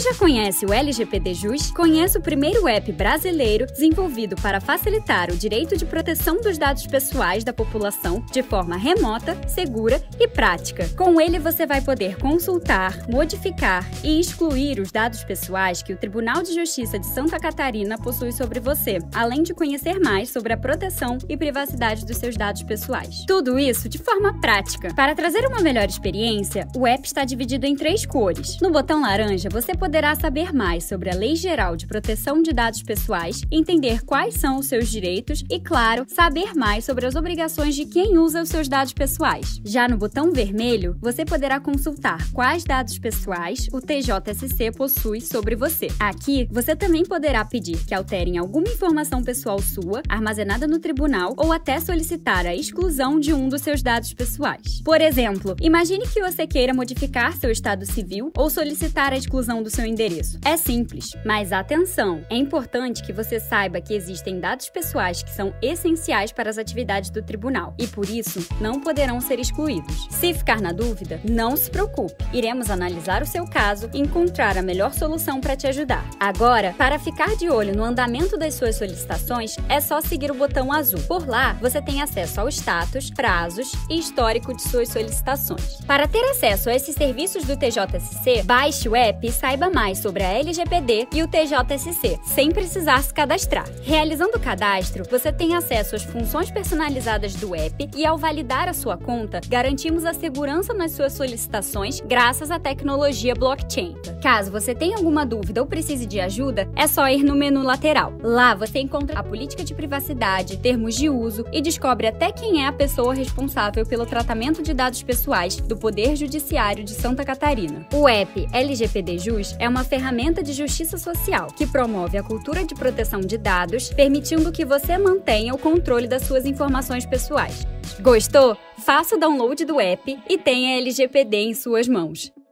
já conhece o LGPD Jus? Conheça o primeiro app brasileiro desenvolvido para facilitar o direito de proteção dos dados pessoais da população de forma remota, segura e prática. Com ele, você vai poder consultar, modificar e excluir os dados pessoais que o Tribunal de Justiça de Santa Catarina possui sobre você, além de conhecer mais sobre a proteção e privacidade dos seus dados pessoais. Tudo isso de forma prática. Para trazer uma melhor experiência, o app está dividido em 3 cores. No botão laranja, você poderá saber mais sobre a Lei Geral de Proteção de Dados Pessoais, entender quais são os seus direitos e, claro, saber mais sobre as obrigações de quem usa os seus dados pessoais. Já no botão vermelho, você poderá consultar quais dados pessoais o TJSC possui sobre você. Aqui, você também poderá pedir que alterem alguma informação pessoal sua, armazenada no tribunal, ou até solicitar a exclusão de um dos seus dados pessoais. Por exemplo, imagine que você queira modificar seu estado civil ou solicitar a exclusão do seu endereço. É simples, mas atenção! É importante que você saiba que existem dados pessoais que são essenciais para as atividades do tribunal e, por isso, não poderão ser excluídos. Se ficar na dúvida, não se preocupe. Iremos analisar o seu caso e encontrar a melhor solução para te ajudar. Agora, para ficar de olho no andamento das suas solicitações, é só seguir o botão azul. Por lá, você tem acesso ao status, prazos e histórico de suas solicitações. Para ter acesso a esses serviços do TJSC, baixe o app e saiba mais sobre a LGPD e o TJSC, sem precisar se cadastrar. Realizando o cadastro, você tem acesso às funções personalizadas do app e, ao validar a sua conta, garantimos a segurança nas suas solicitações graças à tecnologia blockchain. Caso você tenha alguma dúvida ou precise de ajuda, é só ir no menu lateral. Lá você encontra a política de privacidade, termos de uso e descobre até quem é a pessoa responsável pelo tratamento de dados pessoais do Poder Judiciário de Santa Catarina. O app LGPD Jus é uma ferramenta de justiça social que promove a cultura de proteção de dados, permitindo que você mantenha o controle das suas informações pessoais. Gostou? Faça o download do app e tenha a LGPD em suas mãos.